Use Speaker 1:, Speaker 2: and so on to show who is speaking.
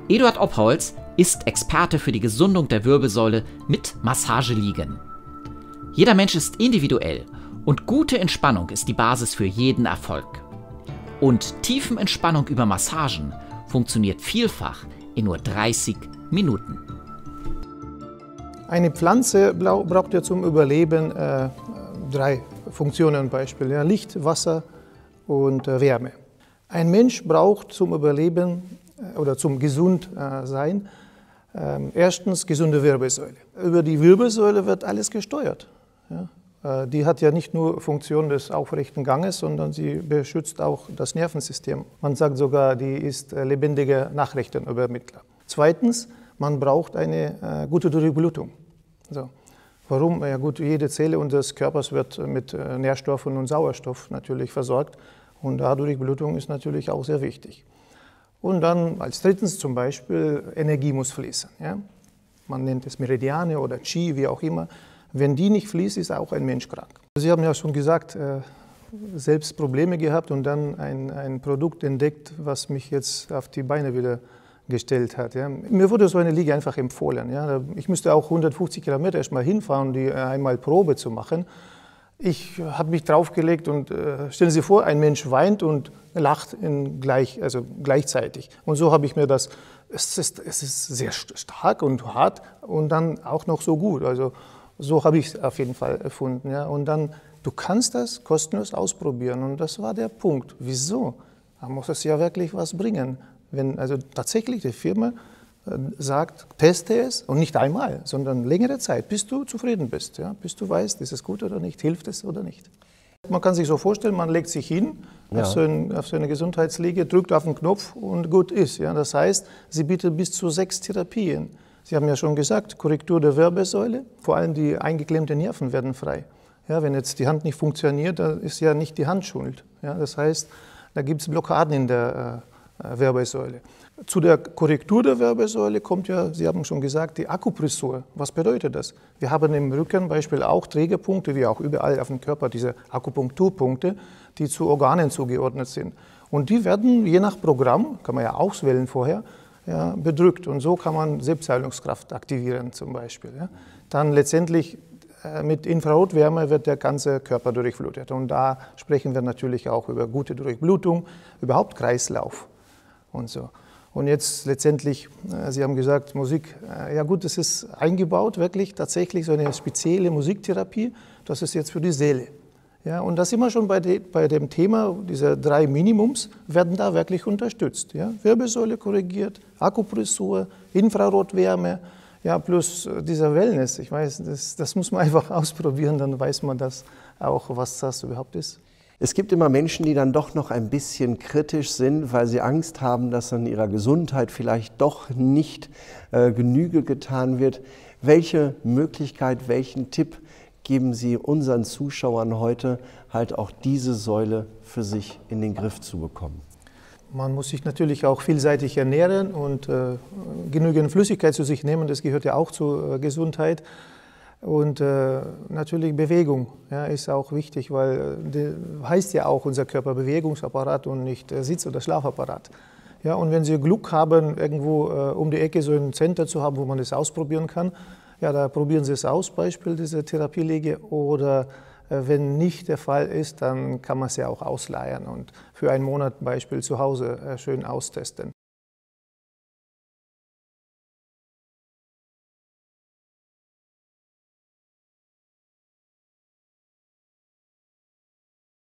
Speaker 1: Eduard Obholz ist Experte für die Gesundung der Wirbelsäule mit Massageliegen. Jeder Mensch ist individuell und gute Entspannung ist die Basis für jeden Erfolg. Und Tiefenentspannung über Massagen funktioniert vielfach in nur 30 Minuten.
Speaker 2: Eine Pflanze braucht ja zum Überleben 3 Funktionen, Beispiel, ja, Licht, Wasser und Wärme. Ein Mensch braucht zum Überleben oder zum Gesundsein erstens gesunde Wirbelsäule. Über die Wirbelsäule wird alles gesteuert. Ja. Die hat ja nicht nur Funktion des aufrechten Ganges, sondern sie beschützt auch das Nervensystem. Man sagt sogar, die ist lebendiger Nachrichtenübermittler. Zweitens, man braucht eine gute Durchblutung. So. Warum? Ja gut, jede Zelle unseres Körpers wird mit Nährstoffen und Sauerstoff natürlich versorgt und dadurch Durchblutung ist natürlich auch sehr wichtig. Und dann als drittens zum Beispiel Energie muss fließen. Ja? Man nennt es Meridiane oder Qi, wie auch immer. Wenn die nicht fließt, ist auch ein Mensch krank. Sie haben ja schon gesagt, selbst Probleme gehabt und dann ein Produkt entdeckt, was mich jetzt auf die Beine wieder gestellt hat. Ja. Mir wurde so eine Liege einfach empfohlen. Ja. Ich müsste auch 150 Kilometer erst mal hinfahren, um die einmal Probe zu machen. Ich habe mich draufgelegt und stellen Sie vor, ein Mensch weint und lacht gleichzeitig. Und so habe ich mir das, es ist sehr stark und hart und dann auch noch so gut. Also so habe ich es auf jeden Fall erfunden. Ja. Und dann, du kannst das kostenlos ausprobieren und das war der Punkt. Wieso? Da muss es ja wirklich was bringen. Wenn also tatsächlich die Firma sagt, teste es und nicht einmal, sondern längere Zeit, bis du zufrieden bist, ja? Bis du weißt, ist es gut oder nicht, hilft es oder nicht. Man kann sich so vorstellen, man legt sich hin auf so eine Gesundheitsliege, drückt auf den Knopf und gut ist. Ja? Das heißt, sie bietet bis zu 6 Therapien. Sie haben ja schon gesagt, Korrektur der Wirbelsäule, vor allem die eingeklemmten Nerven werden frei. Ja, wenn jetzt die Hand nicht funktioniert, dann ist ja nicht die Hand schuld. Ja? Das heißt, da gibt es Blockaden in der Wirbelsäule. Zu der Korrektur der Wirbelsäule kommt ja, Sie haben schon gesagt, die Akupressur. Was bedeutet das? Wir haben im Rücken beispielsweise auch Trägerpunkte, wie auch überall auf dem Körper, diese Akupunkturpunkte, die zu Organen zugeordnet sind. Und die werden je nach Programm, kann man ja auswählen vorher, ja, bedrückt. Und so kann man Selbstheilungskraft aktivieren zum Beispiel. Ja. Dann letztendlich mit Infrarotwärme wird der ganze Körper durchflutet. Und da sprechen wir natürlich auch über gute Durchblutung, überhaupt Kreislauf. Und so. Und jetzt letztendlich, Sie haben gesagt, Musik, ja gut, das ist eingebaut, wirklich tatsächlich so eine spezielle Musiktherapie, das ist jetzt für die Seele. Ja, und das immer schon bei dem Thema, diese 3 Minimums, werden da wirklich unterstützt. Ja? Wirbelsäule korrigiert, Akupressur, Infrarotwärme, ja, plus dieser Wellness. Ich weiß, das muss man einfach ausprobieren, dann weiß man das auch, was das überhaupt ist.
Speaker 3: Es gibt immer Menschen, die dann doch noch ein bisschen kritisch sind, weil sie Angst haben, dass an ihrer Gesundheit vielleicht doch nicht Genüge getan wird. Welche Möglichkeit, welchen Tipp geben Sie unseren Zuschauern heute, halt auch diese Säule für sich in den Griff zu bekommen?
Speaker 2: Man muss sich natürlich auch vielseitig ernähren und genügend Flüssigkeit zu sich nehmen, das gehört ja auch zur Gesundheit. Und natürlich Bewegung, ja, ist auch wichtig, weil heißt ja auch unser Körper Bewegungsapparat und nicht Sitz- oder Schlafapparat. Ja, und wenn Sie Glück haben, irgendwo um die Ecke so ein Center zu haben, wo man das ausprobieren kann, ja, da probieren Sie es aus, Beispiel diese Therapieliege. Oder wenn nicht der Fall ist, dann kann man es ja auch ausleihen und für einen Monat Beispiel zu Hause schön austesten.